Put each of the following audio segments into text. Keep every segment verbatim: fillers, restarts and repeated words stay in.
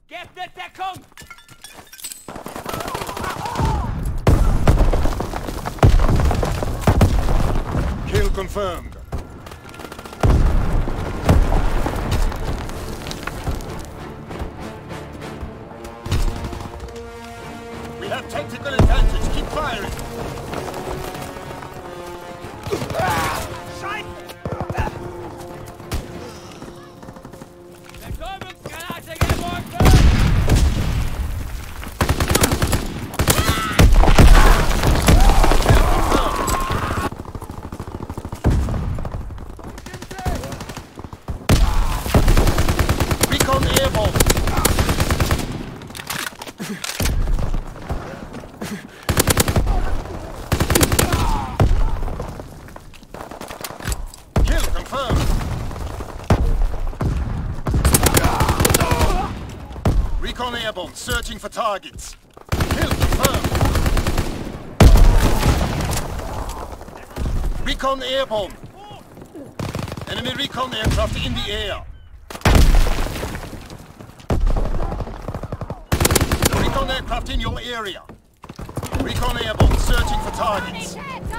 Gebt Deckung! Kill confirmed. We have tactical advantage. Keep firing. Betäubungsgranate geworfen! Recon airborne. Kill confirmed. Recon airborne, searching for targets. Kill confirmed. Recon airborne. Enemy recon aircraft in the air. Recon aircraft in your area. Recon airborne, searching for targets.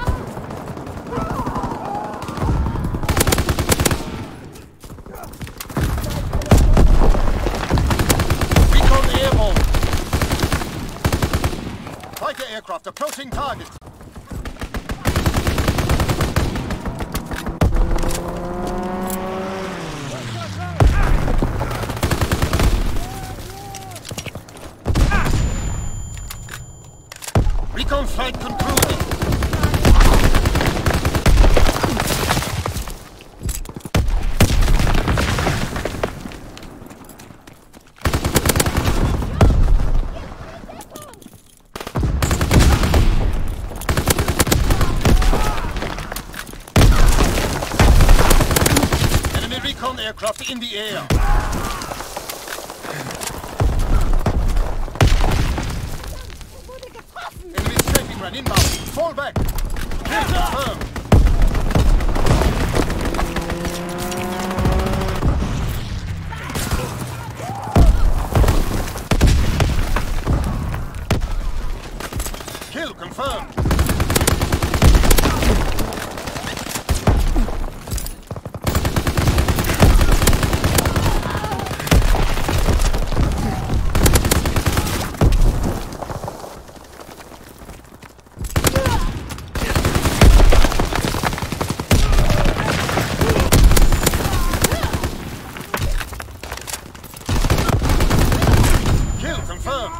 Recon airborne. Fighter aircraft approaching target. Recon flight concluded. Enemy recon aircraft in the air. Enemy strafing run inbound. Fall back. Kill confirmed. Kill confirmed. Kill confirmed.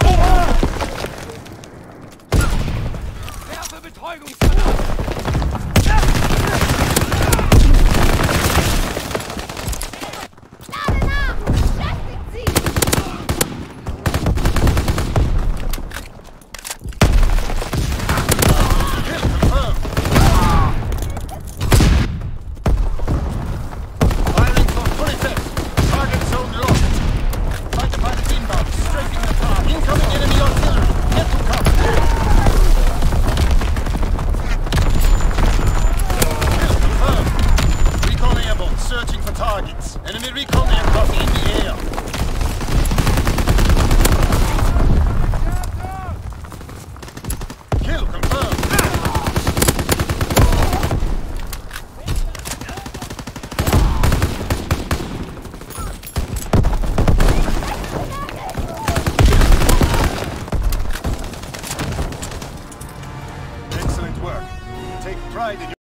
Werfe Betäubungsgranate! Searching for targets. Enemy recon aircraft in the air. Kill confirmed. Excellent work. Take pride in your